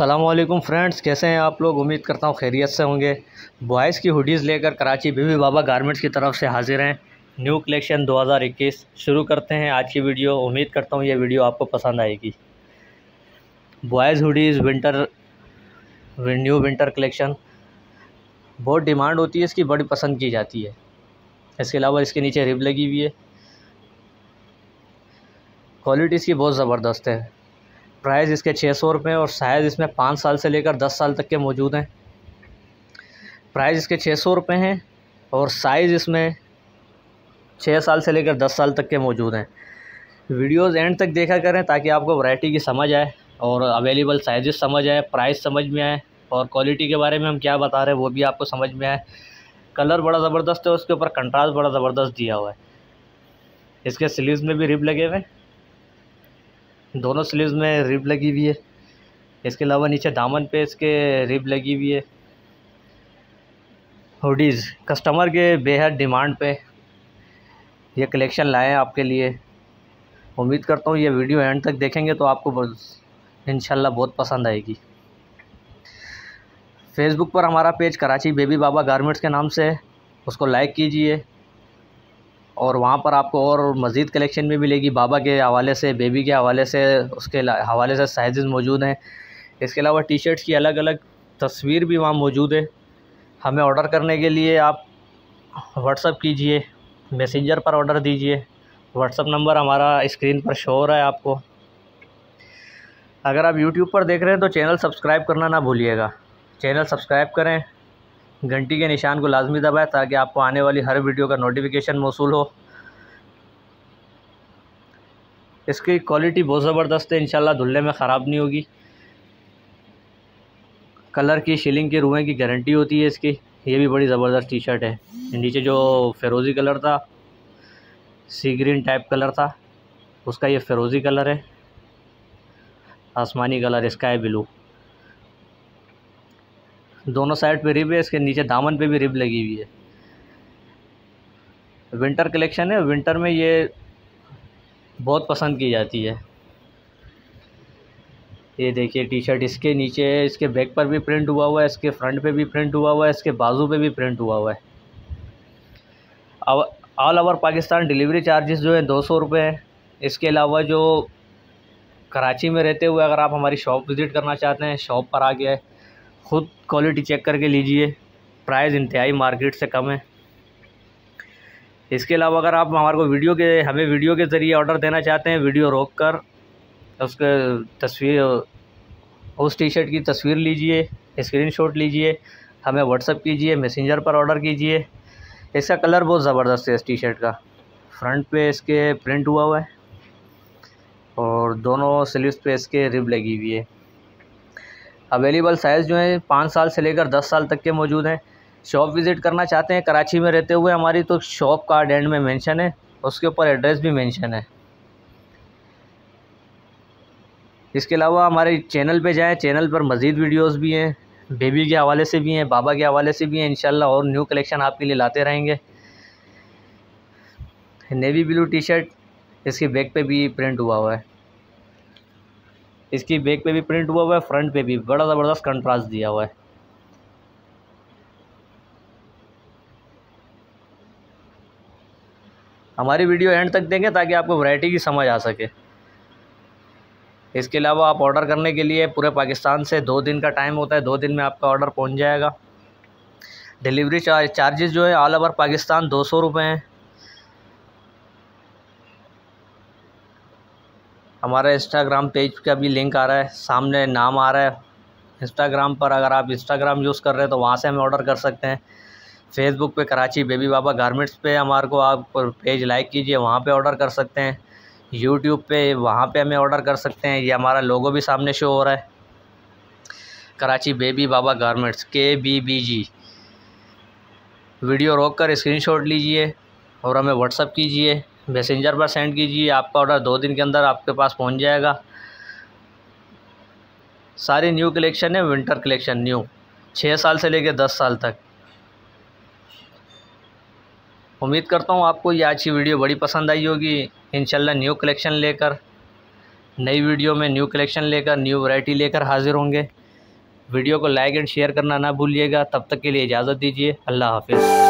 अस्सलामुअलैकुम फ्रेंड्स, कैसे हैं आप लोग। उम्मीद करता हूँ खैरियत से होंगे। बॉयज़ की हुडीज़ लेकर कराची बीबी बाबा गारमेंट्स की तरफ से हाजिर हैं। न्यू कलेक्शन 2021 शुरू करते हैं आज की वीडियो। उम्मीद करता हूँ ये वीडियो आपको पसंद आएगी। Boys hoodies new winter collection बहुत डिमांड होती है इसकी, बड़ी पसंद की जाती है। इसके अलावा इसके नीचे रिब लगी हुई है। क्वालिटी इसकी बहुत ज़बरदस्त है। प्राइस इसके 600 रुपये और साइज़ इसमें 5 साल से लेकर 10 साल तक के मौजूद हैं। प्राइस इसके 600 रुपये हैं और साइज़ इसमें 6 साल से लेकर 10 साल तक के मौजूद हैं। वीडियोज़ एंड तक देखा करें ताकि आपको वैरायटी की समझ आए और अवेलेबल साइज़ समझ आए, प्राइस समझ में आए और क्वालिटी के बारे में हम क्या बता रहे हैं वो भी आपको समझ में आए। कलर बड़ा ज़बरदस्त है, उसके ऊपर कंट्रास्ट बड़ा ज़बरदस्त दिया हुआ है। इसके स्लीव्स में भी रिब लगे हुए हैं, दोनों स्लीव्स में रिब लगी हुई है। इसके अलावा नीचे दामन पे इसके रिब लगी हुई है। हुडीज़ कस्टमर के बेहद डिमांड पे ये कलेक्शन लाए हैं आपके लिए। उम्मीद करता हूँ ये वीडियो एंड तक देखेंगे तो आपको इंशाल्लाह बहुत पसंद आएगी। फेसबुक पर हमारा page Karachi baby Baba garments के नाम से है, उसको लाइक कीजिए और वहाँ पर आपको और मज़ीद कलेक्शन भी मिलेगी। बाबा के हवाले से, बेबी के हवाले से, उसके हवाले से साइज़ मौजूद हैं। इसके अलावा टी शर्ट्स की अलग अलग तस्वीर भी वहाँ मौजूद है। हमें ऑर्डर करने के लिए आप व्हाट्सअप कीजिए, मैसेंजर पर ऑर्डर दीजिए। व्हाट्सअप नंबर हमारा स्क्रीन पर शो हो रहा है आपको। अगर आप यूट्यूब पर देख रहे हैं तो चैनल सब्सक्राइब करना ना भूलिएगा। चैनल सब्सक्राइब करें, घंटी के निशान को लाजमी दबाएं ताकि आपको आने वाली हर वीडियो का नोटिफिकेशन मौसूल हो। इसकी क्वालिटी बहुत ज़बरदस्त है, इंशाल्लाह धुलने में ख़राब नहीं होगी। कलर की, शीलिंग की, रुएं की गारंटी होती है इसकी। ये भी बड़ी ज़बरदस्त टी शर्ट है। नीचे जो फ़िरोज़ी कलर था, सी ग्रीन टाइप कलर था, उसका ये फ़िरोज़ी कलर है। आसमानी कलर, स्काई ब्लू, दोनों साइड पे रिब है। इसके नीचे दामन पे भी रिब लगी हुई है। विंटर कलेक्शन है, विंटर में ये बहुत पसंद की जाती है। ये देखिए टी शर्ट इसके नीचे है, इसके बैक पर भी प्रिंट हुआ हुआ है, इसके फ्रंट पे भी प्रिंट हुआ हुआ है, इसके बाजू पे भी प्रिंट हुआ हुआ है। अब all over Pakistan delivery charges जो है 200 रुपये है। इसके अलावा जो कराची में रहते हुए अगर आप हमारी शॉप विज़िट करना चाहते हैं, शॉप पर आ गया है, ख़ुद क्वालिटी चेक करके लीजिए। प्राइस इंतहाई मार्केट से कम है। इसके अलावा अगर आप हमें वीडियो के ज़रिए ऑर्डर देना चाहते हैं, वीडियो रोक कर उसके तस्वीर, उस टी शर्ट की तस्वीर लीजिए, स्क्रीनशॉट लीजिए, हमें व्हाट्सअप कीजिए, मैसेंजर पर ऑर्डर कीजिए। इसका कलर बहुत ज़बरदस्त है इस टी शर्ट का। फ्रंट पे इसके प्रिंट हुआ हुआ है और दोनों स्लीव्स पे इसके रिब लगी हुई है। अवेलेबल साइज़ जो है 5 साल से लेकर 10 साल तक के मौजूद हैं। शॉप विज़िट करना चाहते हैं कराची में रहते हुए हमारी, तो शॉप का एंड में मेंशन है, उसके ऊपर एड्रेस भी मेंशन है। इसके अलावा हमारे चैनल पे जाएं, चैनल पर मज़ीद वीडियोस भी हैं, बेबी के हवाले से भी हैं, बाबा के हवाले से भी हैं। इंशाल्लाह और न्यू कलेक्शन आपके लिए लाते रहेंगे। नेवी ब्लू टी शर्ट, इसकी बैक पे भी प्रिंट हुआ हुआ है, इसकी बैक पे भी प्रिंट हुआ हुआ है, फ्रंट पे भी बड़ा ज़बरदस्त कंट्रास्ट दिया हुआ है। हमारी वीडियो एंड तक देखें ताकि आपको वैरायटी की समझ आ सके। इसके अलावा आप ऑर्डर करने के लिए पूरे पाकिस्तान से 2 दिन का टाइम होता है, 2 दिन में आपका ऑर्डर पहुंच जाएगा। डिलीवरी चार्जेस जो है ऑल ओवर पाकिस्तान 200 रुपये हैं। हमारा इंस्टाग्राम पेज का भी लिंक आ रहा है, सामने नाम आ रहा है इंस्टाग्राम पर। अगर आप इंस्टाग्राम यूज़ कर रहे हैं तो वहाँ से हमें ऑर्डर कर सकते हैं। फेसबुक पे कराची बेबी बाबा गारमेंट्स पे हमारे को आप पेज लाइक कीजिए, वहाँ पे ऑर्डर कर सकते हैं। यूट्यूब पे वहाँ पे हमें ऑर्डर कर सकते हैं। ये हमारा लोगो भी सामने शो हो रहा है, Karachi baby Baba garments KBBG। Video रोक कर स्क्रीनशॉट लीजिए और हमें व्हाट्सअप कीजिए, मैसेंजर पर सेंड कीजिए। आपका ऑर्डर 2 दिन के अंदर आपके पास पहुँच जाएगा। सारी न्यू कलेक्शन है, विंटर कलेक्शन न्यू, 6 साल से लेकर 10 साल तक। उम्मीद करता हूँ आपको ये आज की वीडियो बड़ी पसंद आई होगी। इंशाल्लाह न्यू कलेक्शन लेकर, नई वीडियो में न्यू कलेक्शन लेकर, न्यू वैरायटी लेकर हाज़िर होंगे। वीडियो को लाइक एंड शेयर करना ना भूलिएगा। तब तक के लिए इजाज़त दीजिए। अल्लाह हाफ़िज़।